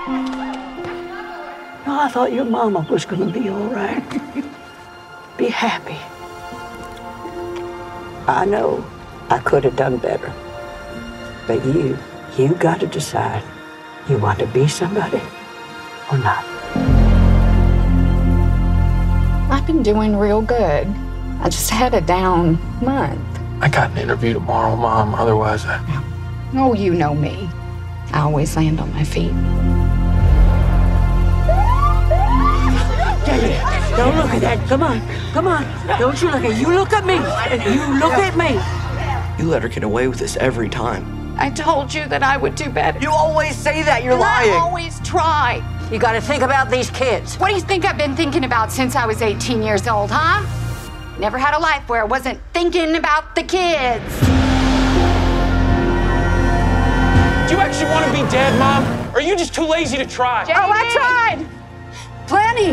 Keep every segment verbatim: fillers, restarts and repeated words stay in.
No, I thought your mama was gonna be all right. Be happy. I know I could have done better. But you, you got to decide. You want to be somebody or not? I've been doing real good. I just had a down month. I got an interview tomorrow, Mom. Otherwise, I... Oh, you know me. I always land on my feet. Daddy, don't look at that. Come on, come on. Don't you look at you. Look at me. You look at me. You let her get away with this every time. I told you that I would do better. You always say that. You're and lying. I always try. You got to think about these kids. What do you think I've been thinking about since I was eighteen years old, huh? Never had a life where I wasn't thinking about the kids. Do you actually want to be dead, Mom? Or are you just too lazy to try? J D. Oh, I tried. Plenty.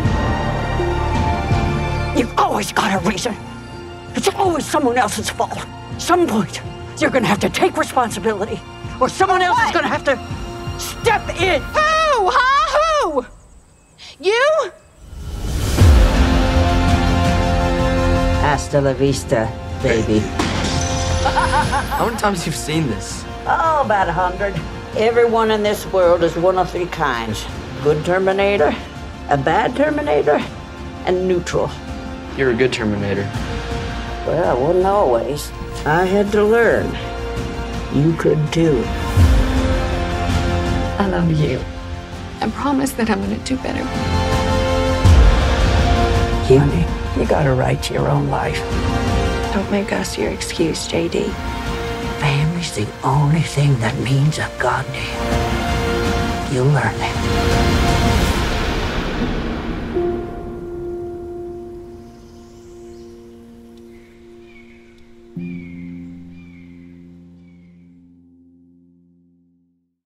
You've always got a reason. It's always someone else's fault. Some point, you're gonna have to take responsibility, or someone else what? is gonna have to step in. Who? Huh? Who? You? Hasta la vista, baby. How many times have you seen this? Oh, about a hundred. Everyone in this world is one of three kinds. Good Terminator, a bad Terminator, and neutral. You're a good Terminator. Well, I wasn't always. I had to learn. You could too. I love you. I promise that I'm gonna do better. Honey, you got a right to your own life. Don't make us your excuse, J D. Family's the only thing that means a goddamn. You'll learn that.